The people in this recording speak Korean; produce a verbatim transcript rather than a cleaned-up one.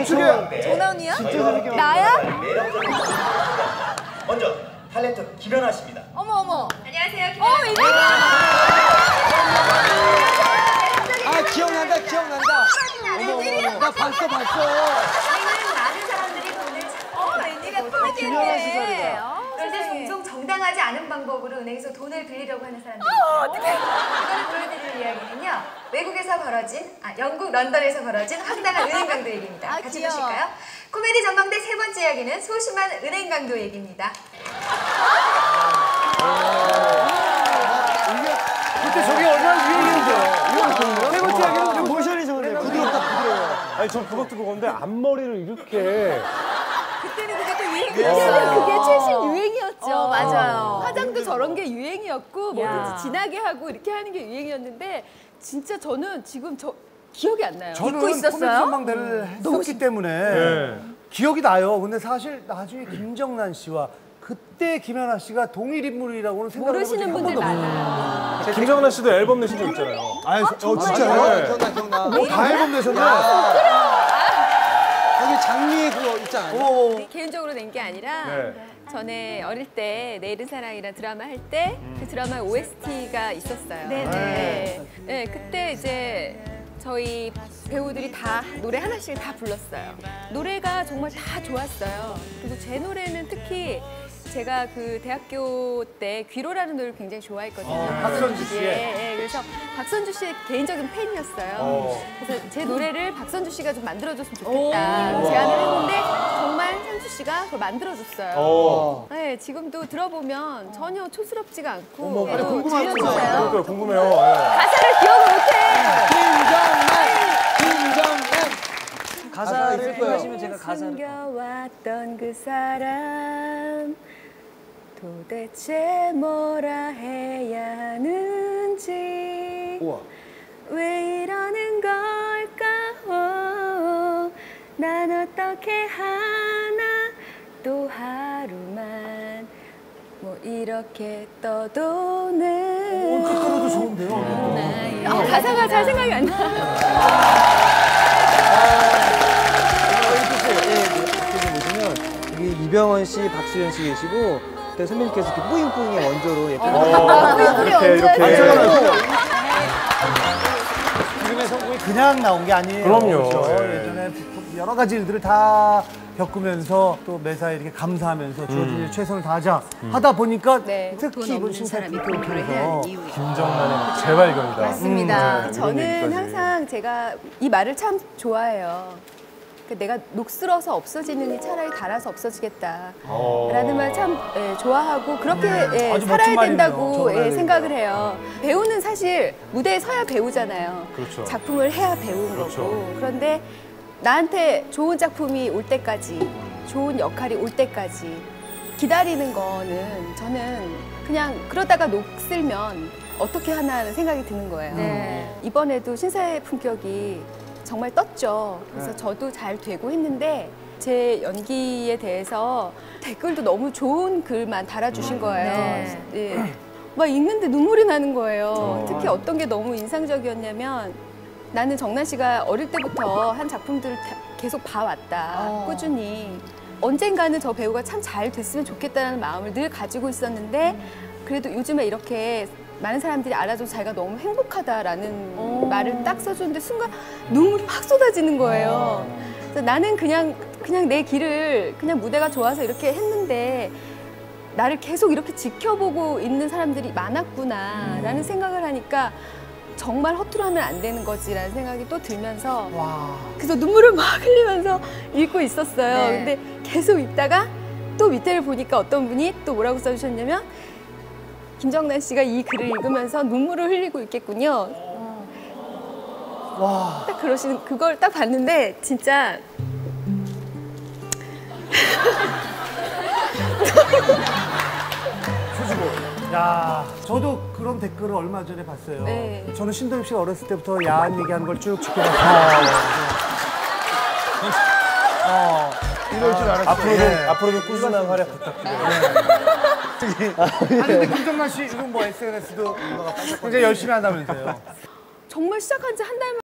춤추게. 전화언니야? 나야? 먼저 탤런트 김연아 씨입니다. 어머 어머. 안녕하세요. 어 이거. 아 기억난다 기억난다. 어머 어머 나 봤어 봤어. 많은 사람들이 돈을 어 웬일이야 김연아 씨 소리가. 그런데 종종 정당하지 않은 방법으로 은행에서 돈을 빌리려고 하는 사람들이 어, 있어요. 이거를 보여드릴 이야기는요. 외국에서 벌어진, 아 영국 런던에서 벌어진 황당한 은행 강도 얘기입니다. 아, 같이 귀여워. 보실까요? 코미디 전망대 세 번째 이야기는 소심한 은행 강도 얘기입니다. 그때 저게 얼마나 유행이었죠. 세 번째 이야기는 모션이 저런데 부드럽다 부드러워. 아니 전 그것도 그건데 앞머리를 이렇게 그때는 그게 또 그때는 유행이었어요. 그게 최신 유행이었죠. 어, 맞아요. 화장도 저런 게 유행이었고 야. 뭐든지 진하게 하고 이렇게 하는 게 유행이었는데 진짜 저는 지금 저 기억이 안 나요. 저는 잊고 있었어요? 코미디 전망대를 했었기 때문에 네. 기억이 나요. 근데 사실 나중에 김정난 씨와 그때 김연아 씨가 동일 인물이라고는 생각을 해본 적이 모르시는 한 분들 번도 없어요. 많아요. 김정란 씨도 앨범 내신 적 있잖아요. 아, 어, 진짜요? 기억나, 기억나. 뭐 다 앨범 내셨네. 거기 장미의 그거 있잖아요. 어. 개인적으로 낸 게 아니라 네. 전에 어릴 때 내일은 사랑이라는 드라마 할 때 그 드라마에 오에스티가 있었어요. 네네. 네. 네, 그때 이제 저희 배우들이 다 노래 하나씩 다 불렀어요. 노래가 정말 다 좋았어요. 그리고 제 노래는 특히 제가 그 대학교 때 귀로라는 노래를 굉장히 좋아했거든요. 어, 박선주 씨의? 예, 예, 그래서 박선주 씨의 개인적인 팬이었어요. 어. 그래서 제 노래를 박선주 씨가 좀 만들어줬으면 좋겠다 제안을 했는데 정말 상주 씨가 그걸 만들어줬어요. 어. 네, 지금도 들어보면 전혀 촌스럽지가 않고 어머, 아니, 또 궁금하죠. 들려주세요. 그러니까 궁금해요. 네. 가사를 기억을 못해. 김정만, 김정만. 가사를 표현하시면 제가 가사를. 숨겨왔던 그 사람 도대체 뭐라 해야 하는지 우와. 왜 이러는 걸까 어, 난 어떻게 하나 또 하루만 뭐 이렇게 떠도는 가사도 좋은데요. 아, 가사가 잘 생각이 안 나. 이렇게 보시면 여기 이병헌 씨, 박수현 씨 계시고 그때 선배님께서 이렇게 뿌잉뿌잉의 원조로 예쁘게 어, 이렇게 이렇게. 지금의 성공이 그냥 나온 게 아니에요. 그럼요. 그렇죠? 네. 예전에 여러 가지 일들을 다 겪으면서 또 매사에 이렇게 감사하면서 주어진 일 최선을 다하자 하다 보니까 네. 특히 이번 신사의 불교를 통해서 김정란의 재발견이다. 맞습니다. 음, 네, 이런 저는 얘기까지. 항상 제가 이 말을 참 좋아해요. 그러니까 내가 녹슬어서 없어지는 이 차라리 달아서 없어지겠다. 어. 라는 말 참 예, 좋아하고 그렇게 예, 아주 멋진 살아야 말이네요. 된다고 좋은 예, 말이네요. 생각을 해요. 배우는 사실 무대에 서야 배우잖아요. 그렇죠. 작품을 해야 배우는 그렇죠. 거고. 그런데 나한테 좋은 작품이 올 때까지, 좋은 역할이 올 때까지 기다리는 거는 저는 그냥 그러다가 녹슬면 어떻게 하나 하는 생각이 드는 거예요. 네. 이번에도 신사의 품격이 정말 떴죠. 그래서 네. 저도 잘 되고 했는데 제 연기에 대해서 댓글도 너무 좋은 글만 달아주신 거예요. 네. 예. 막 읽는데 눈물이 나는 거예요. 어. 특히 어떤 게 너무 인상적이었냐면 나는 정난 씨가 어릴 때부터 한 작품들을 다- 계속 봐왔다. 어. 꾸준히. 언젠가는 저 배우가 참 잘 됐으면 좋겠다는 마음을 늘 가지고 있었는데 그래도 요즘에 이렇게 많은 사람들이 알아줘서 자기가 너무 행복하다라는 오. 말을 딱 써줬는데 순간 눈물이 확 쏟아지는 거예요. 그래서 나는 그냥 그냥 내 길을 그냥 무대가 좋아서 이렇게 했는데 나를 계속 이렇게 지켜보고 있는 사람들이 많았구나라는 생각을 하니까 정말 허투루 하면 안 되는 거지라는 생각이 또 들면서 와. 그래서 눈물을 막 흘리면서 읽고 있었어요. 네. 근데 계속 읽다가 또 밑에를 보니까 어떤 분이 또 뭐라고 써주셨냐면 김정난 씨가 이 글을 읽으면서 눈물을 흘리고 있겠군요. 와. 딱 그러시는 그걸 딱 봤는데 진짜 수줍어. 야, 저도 그런 댓글을 얼마 전에 봤어요. 네. 저는 신동엽 씨가 어렸을 때부터 야한 얘기하는 걸 쭉 지켜봤어요. 어, 이럴 줄 알았어요. 앞으로도 네. 앞으로도 꾸준한 활약 부탁드려요. 아니 근데 김정만 씨 지금 뭐 에스엔에스도 굉장히 열심히 한다면서요. 정말 시작한 지 한 달만